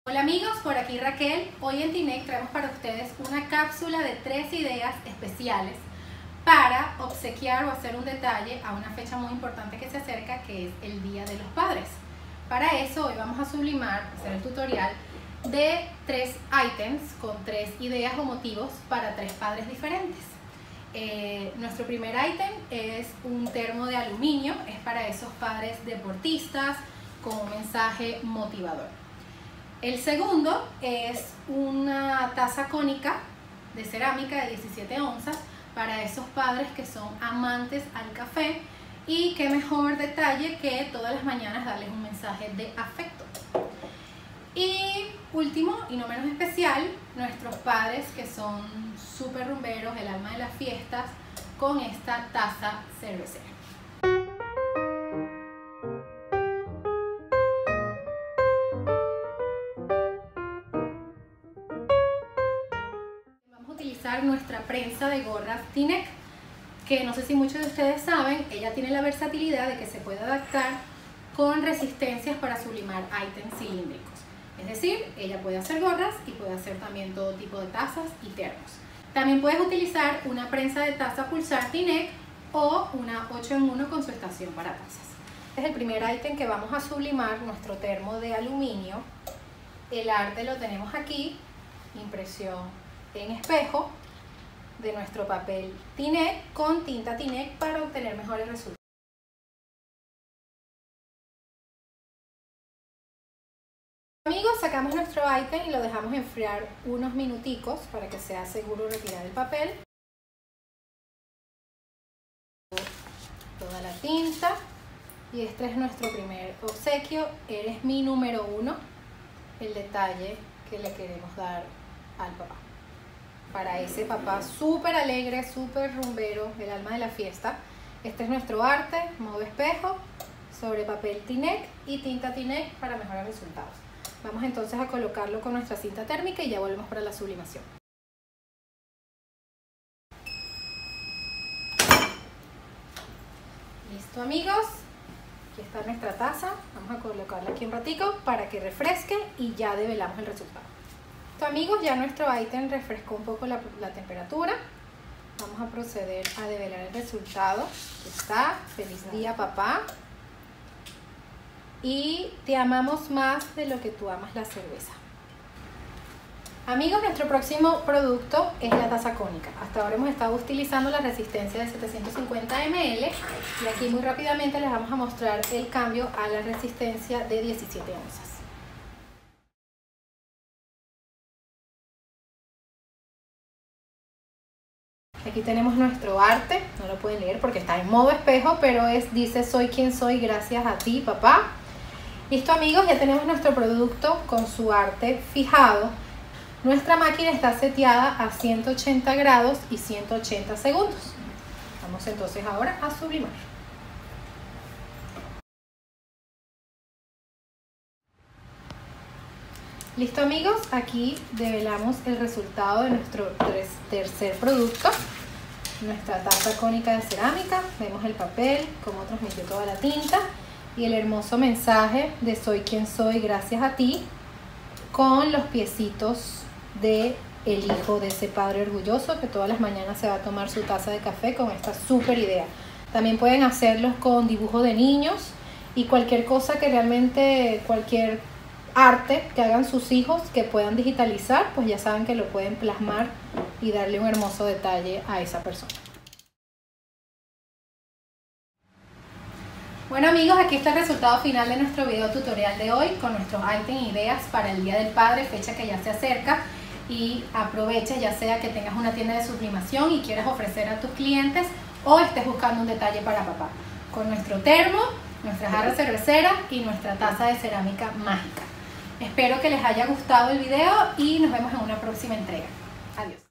Hola amigos, por aquí Raquel. Hoy en TINEC traemos para ustedes una cápsula de 3 ideas especiales para obsequiar o hacer un detalle a una fecha muy importante que se acerca, que es el Día de los Padres. Para eso hoy vamos a sublimar, hacer el tutorial de 3 ítems con 3 ideas o motivos para 3 padres diferentes. Nuestro primer ítem es un termo de aluminio, es para esos padres deportistas con un mensaje motivador. El segundo es una taza cónica de cerámica de 17 onzas para esos padres que son amantes al café, y qué mejor detalle que todas las mañanas darles un mensaje de afecto. Y último y no menos especial, nuestros padres que son súper rumberos, el alma de las fiestas, con esta taza cervecera. Vamos a utilizar nuestra prensa de gorras TINEC, que no sé si muchos de ustedes saben, ella tiene la versatilidad de que se puede adaptar con resistencias para sublimar ítems cilíndricos. Es decir, ella puede hacer gorras y puede hacer también todo tipo de tazas y termos. También puedes utilizar una prensa de taza pulsar TINEC o una 8 en 1 con su estación para tazas. Este es el primer ítem que vamos a sublimar, nuestro termo de aluminio. El arte lo tenemos aquí, impresión en espejo de nuestro papel TINEC con tinta TINEC para obtener mejores resultados. Amigos, sacamos nuestro ítem y lo dejamos enfriar unos minuticos para que sea seguro retirar el papel. Toda la tinta, y este es nuestro primer obsequio. Eres mi número 1, el detalle que le queremos dar al papá. Para ese papá súper alegre, súper rumbero, el alma de la fiesta. Este es nuestro arte, modo espejo, sobre papel TINEC y tinta TINEC para mejorar resultados. Vamos entonces a colocarlo con nuestra cinta térmica y ya volvemos para la sublimación. Listo amigos, aquí está nuestra taza. Vamos a colocarla aquí un ratico para que refresque y ya develamos el resultado. Listo amigos, ya nuestro ítem refrescó un poco la temperatura. Vamos a proceder a develar el resultado. Aquí está, feliz día papá. Y te amamos más de lo que tú amas la cerveza. Amigos, nuestro próximo producto es la taza cónica. Hasta ahora hemos estado utilizando la resistencia de 750 ml y aquí muy rápidamente les vamos a mostrar el cambio a la resistencia de 17 onzas. Aquí tenemos nuestro arte, no lo pueden leer porque está en modo espejo, pero dice soy quien soy gracias a ti papá. Listo amigos, ya tenemos nuestro producto con su arte fijado. Nuestra máquina está seteada a 180 grados y 180 segundos. Vamos entonces ahora a sublimar. Listo amigos, aquí develamos el resultado de nuestro tercer producto. Nuestra taza cónica de cerámica. Vemos el papel, como transmitió toda la tinta. Y el hermoso mensaje de soy quien soy gracias a ti, con los piecitos de el hijo de ese padre orgulloso que todas las mañanas se va a tomar su taza de café con esta súper idea. También pueden hacerlos con dibujos de niños y cualquier cosa que realmente, cualquier arte que hagan sus hijos que puedan digitalizar, pues ya saben que lo pueden plasmar y darle un hermoso detalle a esa persona. Bueno amigos, aquí está el resultado final de nuestro video tutorial de hoy con nuestros ítems e ideas para el Día del Padre, fecha que ya se acerca, y aprovecha ya sea que tengas una tienda de sublimación y quieras ofrecer a tus clientes o estés buscando un detalle para papá, con nuestro termo, nuestra jarra cervecera y nuestra taza de cerámica mágica. Espero que les haya gustado el video y nos vemos en una próxima entrega. Adiós.